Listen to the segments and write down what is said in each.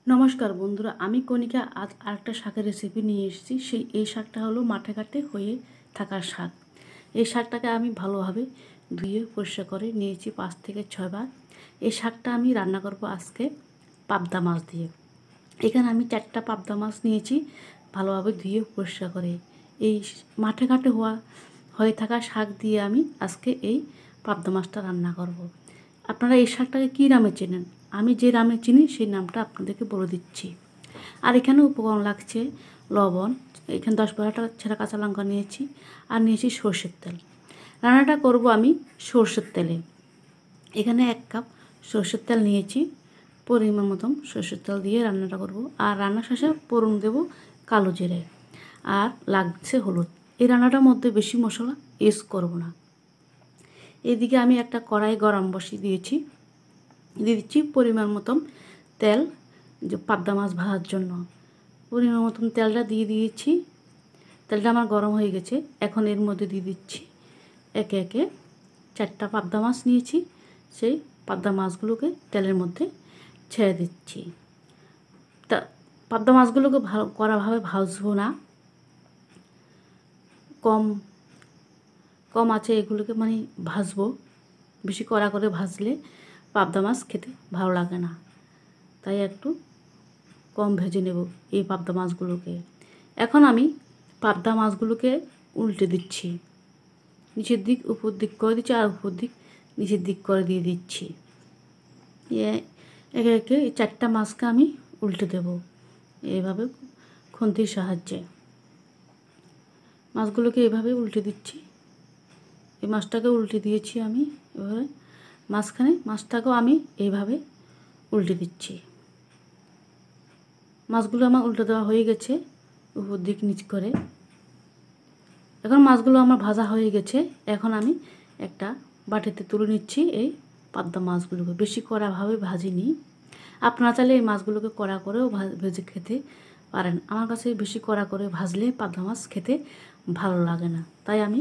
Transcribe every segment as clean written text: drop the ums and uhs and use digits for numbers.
নমস্কার বন্ধুরা, আমি কণিকা আজ আরেকটা শাকের রেসিপি নিয়ে এসেছি। এই শাকটা হলো মাঠে ঘাটে হয়ে থাকা শাক। এই শাকটাকে আমি ভালোভাবে ধুয়ে পরিষ্কার করে নিয়েছি 5 থেকে 6 বার। এই শাকটা আমি রান্না করব আজকে পাবদা মাছ দিয়ে। এখানে আমি 4টা পাবদা মাছ নিয়েছি ভালোভাবে ধুয়ে পরিষ্কার করে। এই মাঠে ঘাটে হয়ে থাকা শাক দিয়ে আমি আজকে এই পাবদা মাছটা রান্না করব। আপনারা এই শাকটাকে কী নামে চেনেন? আমি যে নামে চিনি সেই নামটা আপনাদেরকে বলে দিচ্ছি। আর এখানে উপকরণ লাগছে লবণ, এখানে 10-12টা ছেঁড়া কাঁচা লঙ্কা নিয়েছি, আর নিয়েছি সরষের তেল। রান্নাটা করব আমি সরষের তেলে। এখানে 1 কাপ সরষের তেল নিয়েছি, পরিমাণ মতন সরষের তেল দিয়ে রান্নাটা করব। আর রান্নার শেষে ফোড়ন দেব কালো জিরে, আর লাগছে হলুদ। এই রান্নাটার মধ্যে বেশি মশলা ইউজ করব না। এদিকে আমি একটা কড়াই গরম বসিয়ে দিয়েছি, দিয়ে দিচ্ছি পরিমাণ মতন তেল, যে পাবদা মাছ ভাজার জন্য পরিমাণ মতন তেলটা দিয়ে দিয়েছি। তেলটা আমার গরম হয়ে গেছে। এখন এর মধ্যে দিয়ে দিচ্ছি একে একে 4টা পাবদা মাছ নিয়েছি, সেই পাবদা মাছগুলোকে তেলের মধ্যে ছেড়ে দিচ্ছি। তা পাবদা মাছগুলোকে কড়াভাবে ভাজবো না, কম কম আছে এগুলোকে ভাজবো। বেশি কড়া করে ভাজলে পাবদা মাছ খেতে ভালো লাগে না, তাই একটু কম ভেজে নেব এই পাবদা মাছগুলোকে। এখন আমি পাবদা মাছগুলোকে উল্টে দিচ্ছি, নিচের দিক উপর দিক করে দিচ্ছি, আর উপর দিক নিচের দিক করে দিয়ে দিচ্ছি। একে একে এই 4টা মাছকে আমি উল্টে দেব এইভাবে খুন্তির সাহায্যে। মাছগুলোকে এভাবে উল্টে দিচ্ছি। এই মাছটাকে উল্টে দিয়েছি আমি এভাবে, মাছটাকেও আমি এইভাবে উল্টে দিচ্ছি। মাছগুলো আমার উল্টে দেওয়া হয়ে গেছে উপর দিক নিচ করে। এখন মাছগুলো আমার ভাজা হয়ে গেছে। এখন আমি একটা বাটিতে তুলে নিচ্ছি এই পাবদা মাছগুলোকে। বেশি কড়াভাবে ভাজিনি। আপনারা চাইলে এই মাছগুলোকে কড়া করেও ভেজে খেতে পারেন। আমার কাছে বেশি কড়া করে ভাজলে পাবদা মাছ খেতে ভালো লাগে না, তাই আমি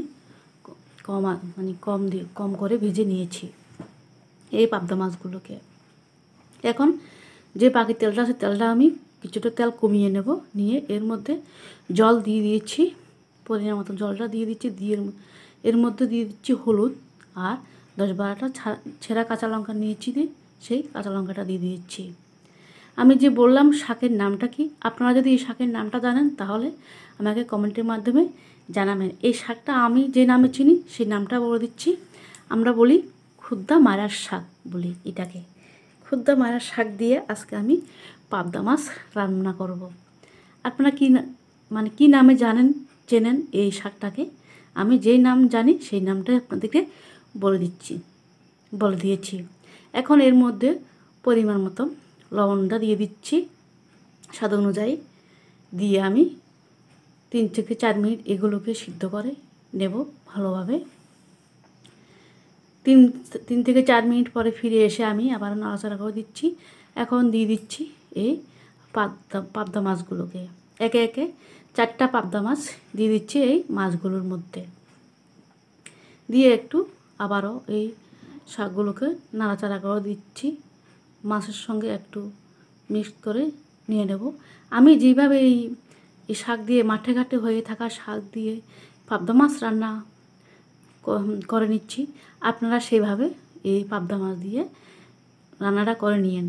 কম করে ভেজে নিয়েছি এই পাবদা মাছগুলোকে। এখন যে বাকি তেলটা আছে, তেলটা আমি কিছুটা তেল কমিয়ে নেব, নিয়ে এর মধ্যে জল দিয়ে দিয়েছি, পরিমাণ মতো জলটা দিয়ে দিচ্ছি। এর মধ্যে দিয়ে দিচ্ছি হলুদ, আর 10-12টা ছেঁড়া কাঁচা লঙ্কা নিয়েছি, সেই কাঁচা লঙ্কাটা দিয়ে দিচ্ছি। আমি যে বললাম শাকের নামটা কি, আপনারা যদি এই শাকের নামটা জানেন তাহলে আমাকে কমেন্টের মাধ্যমে জানাবেন। এই শাকটা আমি যে নামে চিনি সেই নামটা বলে দিচ্ছি। আমরা বলি খুদ্দা মারার শাক বলি এটাকে। খুদ্দা মারার শাক দিয়ে আজকে আমি পাবদা মাছ রান্না করব। আপনারা কী নামে চেনেন এই শাকটাকে? আমি যেই নাম জানি সেই নামটাই আপনাদেরকে বলে দিয়েছি। এখন এর মধ্যে পরিমাণ মতো লবণটা দিয়ে দিচ্ছি স্বাদ অনুযায়ী, দিয়ে আমি 3 থেকে 4 মিনিট এগুলোকে সিদ্ধ করে নেব ভালোভাবে। 3 থেকে 4 মিনিট পরে ফিরে এসে আমি আবার নাড়াচাড়া করে দিচ্ছি। এখন দিয়ে দিচ্ছি এই পাবদা মাছগুলোকে। একে একে 4টা পাবদা মাছ দিয়ে দিচ্ছি এই মাছগুলোর মধ্যে, দিয়ে একটু আবারও এই শাকগুলোকে নাড়াচাড়া করে দিচ্ছি। মাছের সঙ্গে একটু মিক্স করে নিয়ে নেব। আমি যেভাবে এই শাক দিয়ে মাঠে ঘাটে হয়ে থাকা শাক দিয়ে পাবদা মাছ রান্না করে নিচ্ছি, আপনারা সেভাবে এই পাবদা মাছ দিয়ে রান্নাটা করে নিয়েন।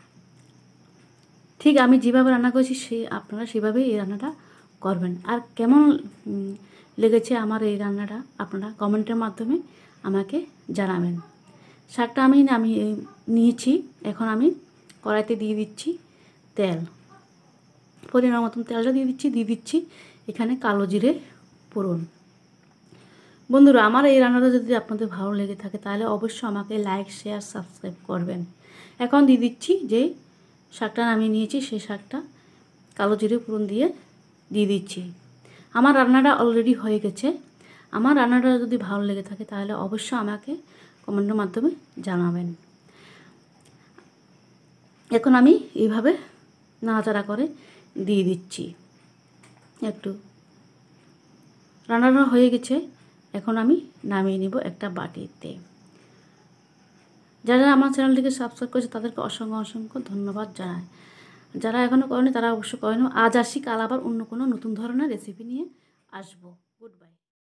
ঠিক আমি যেভাবে রান্না করেছি আপনারা সেভাবেই এই রান্নাটা করবেন। আর কেমন লেগেছে আমার এই রান্নাটা আপনারা কমেন্টের মাধ্যমে আমাকে জানাবেন। শাকটা আমি নিয়েছি। এখন আমি কড়াইতে দিয়ে দিচ্ছি তেল, পরিমাণ মতন তেলটা দিয়ে দিচ্ছি এখানে কালো জিরে ফোড়ন। বন্ধুরা, আমার এই রান্নাটা যদি আপনাদের ভালো লেগে থাকে তাহলে অবশ্যই আমাকে লাইক, শেয়ার, সাবস্ক্রাইব করবেন। এখন দিয়ে দিচ্ছি যে শাকটা আমি নিয়েছি সেই শাকটা কালো জিরে ফোড়ন দিয়ে দিচ্ছি। আমার রান্নাটা অলরেডি হয়ে গেছে। আমার রান্নাটা যদি ভালো লেগে থাকে তাহলে অবশ্যই আমাকে কমেন্টের মাধ্যমে জানাবেন। এখন আমি এইভাবে নাড়াচাড়া করে দিয়ে দিচ্ছি। একটু রান্নাটা হয়ে গেছে। এখন আমি নামিয়ে নেব একটা বাটিতে। যারা আমার চ্যানেলটিকে সাবস্ক্রাইব করেছে তাদেরকে অসংখ্য ধন্যবাদ জানাই। যারা এখনও করেনি তারা অবশ্য করে নাও। আজ আসি, কাল আবার অন্য কোনো নতুন ধরনের রেসিপি নিয়ে আসবো। Good by.